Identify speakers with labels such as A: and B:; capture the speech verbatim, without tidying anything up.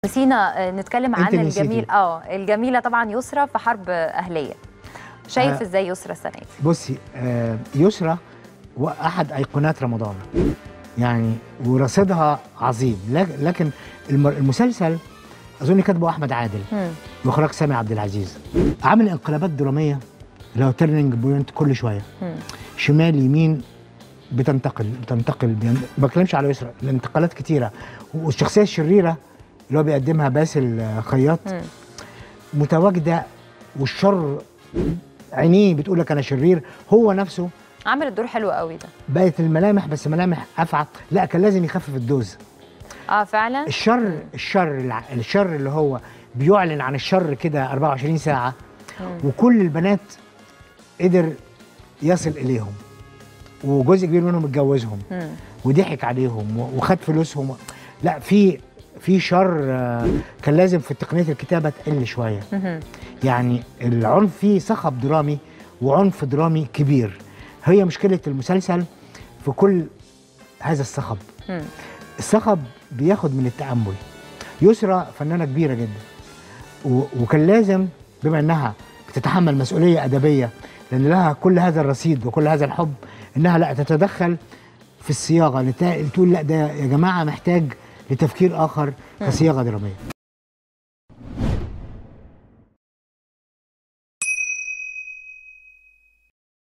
A: نسينا نتكلم عن الجميل اه الجميله طبعا يسرا في حرب اهليه. شايف آه ازاي يسرا السنه دي؟
B: بصي آه يسرا واحد ايقونات رمضان يعني، ورصيدها عظيم، لكن المسلسل اظن كاتبه احمد عادل واخراج سامي عبد العزيز، عامل انقلابات دراميه اللي هو تيرنينج بوينت كل شويه مم. شمال يمين بتنتقل بتنتقل بين... ما بتكلمش على يسرا، الانتقالات كتيره، والشخصيه الشريره اللي هو بيقدمها باسل خياط مم. متواجده، والشر عينيه بتقول لك انا شرير، هو نفسه
A: عامل الدور حلو قوي ده.
B: بقت الملامح بس ملامح افعى، لا كان لازم يخفف الدوز.
A: اه فعلا.
B: الشر مم. الشر الشر اللي هو بيعلن عن الشر كده أربعة وعشرين ساعه مم. وكل البنات قدر يصل اليهم، وجزء كبير منهم اتجوزهم مم. وضحك عليهم وخد فلوسهم. لا في في شر كان لازم في تقنيه الكتابه تقل شويه. مم. يعني العنف فيه صخب درامي وعنف درامي كبير، هي مشكله المسلسل في كل هذا الصخب. مم. الصخب بياخد من التأمل. يسرا فنانة كبيرة جدا، وكان لازم بما انها بتتحمل مسؤولية أدبية لأن لها كل هذا الرصيد وكل هذا الحب، انها لا تتدخل في الصياغة، تقول لا ده يا جماعة محتاج لتفكير آخر كصياغة درامية.